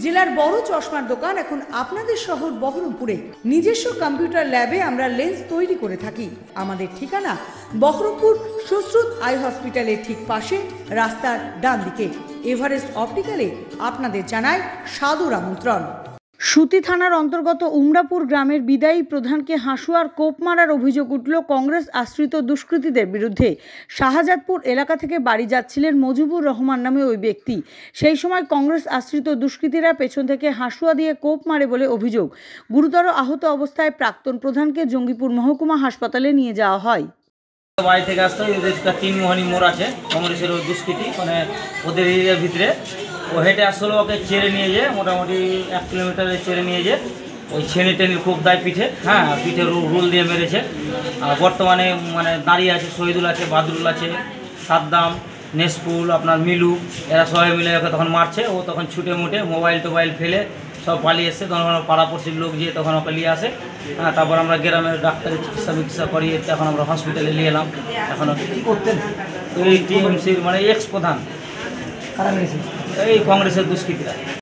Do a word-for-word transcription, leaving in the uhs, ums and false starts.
জেলার বড় চশমার দোকান এখন আপনাদের শহর বহরমপুরে। নিজস্ব কম্পিউটার ল্যাবে আমরা লেন্স তৈরি করে থাকি। আমাদের ঠিকানা বহরমপুর সুশ্রুত আই হসপিটালের ঠিক পাশে, রাস্তার ডান দিকে। এভারেস্ট অপটিক্যালে আপনাদের জানায় সাদর আমন্ত্রণ। সুতি থানার অন্তর্গত উমরাপুর গ্রামের বিদায়ী প্রধানকে হাঁসুয়ার কোপ মারার অভিযোগ উঠল কংগ্রেস আশ্রিত দুষ্কৃতীদের বিরুদ্ধে। শাহজাদপুর এলাকা থেকে বাড়ি যাচ্ছিলেন মজিবুর রহমান নামে ওই ব্যক্তি। সেই সময় কংগ্রেস আশ্রিত দুষ্কৃতীরা পেছন থেকে হাঁসুয়া দিয়ে কোপ মারে বলে অভিযোগ। গুরুতর আহত অবস্থায় প্রাক্তন প্রধানকে জঙ্গিপুর মহকুমা হাসপাতালে নিয়ে যাওয়া হয়। বাড়ি থেকে আসতে ওদের তিন মোহনী মোড় আছে, কংগ্রেসের ওই দুষ্কৃতী মানে ওদের এরিয়ার ভিতরে ও হেঁটে আসলে ওকে চেড়ে নিয়ে যেয়ে মোটামুটি এক কিলোমিটারে চেড়ে নিয়ে যেয়ে ওই ছেনি টেনির খুব দায় পিঠে, হ্যাঁ পিঠে রুল দিয়ে মেরেছে। আর বর্তমানে মানে দাঁড়িয়ে আছে শহীদুল আছে, বাদরুল আছে, সাদ্দাম, নেসপুল, আপনার মিলু, এরা সবাই মিলে ওকে তখন মারছে। ও তখন ছুটে মুটে মোবাইল টোবাইল ফেলে সব পালিয়ে এসছে। তখন পাড়াপড়শির লোক গিয়ে তখন ওকে নিয়ে আসে। হ্যাঁ তারপর আমরা গ্রামের ডাক্তারের চিকিৎসা মিকিৎসা করিয়ে এখন আমরা হসপিটালে নিয়ে এলাম। এখন কী করতেন এই টিএমসির মানে এক্স প্রধান, এই কংগ্রেসের দুষ্কৃতীরা।